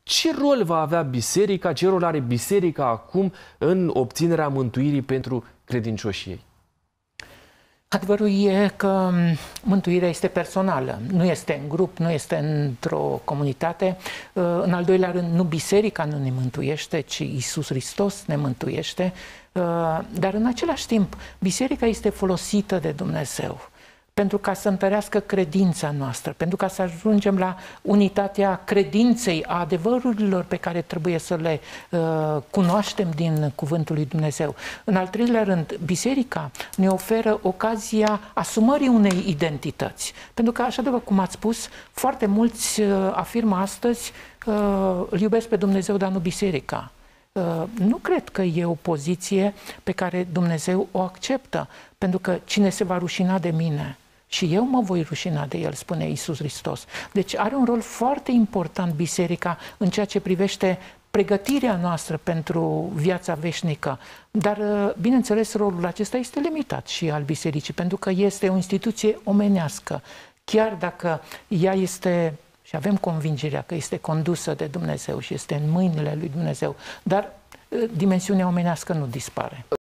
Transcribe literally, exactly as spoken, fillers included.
Ce rol va avea biserica, ce rol are biserica acum în obținerea mântuirii pentru credincioșii ei? Adevărul e că mântuirea este personală, nu este în grup, nu este într-o comunitate. În al doilea rând, nu biserica nu ne mântuiește, ci Iisus Hristos ne mântuiește. Dar în același timp, biserica este folosită de Dumnezeu pentru ca să întărească credința noastră, pentru ca să ajungem la unitatea credinței, a adevărurilor pe care trebuie să le uh, cunoaștem din Cuvântul lui Dumnezeu. În al treilea rând, biserica ne oferă ocazia asumării unei identități. Pentru că, așa după cum ați spus, foarte mulți uh, afirmă astăzi uh, îl iubesc pe Dumnezeu, dar nu biserica. Uh, nu cred că e o poziție pe care Dumnezeu o acceptă, pentru că cine se va rușina de mine, și eu mă voi rușina de el, spune Iisus Hristos. Deci are un rol foarte important biserica în ceea ce privește pregătirea noastră pentru viața veșnică. Dar, bineînțeles, rolul acesta este limitat și al bisericii, pentru că este o instituție omenească. Chiar dacă ea este, și avem convingerea că este condusă de Dumnezeu și este în mâinile lui Dumnezeu, dar dimensiunea omenească nu dispare.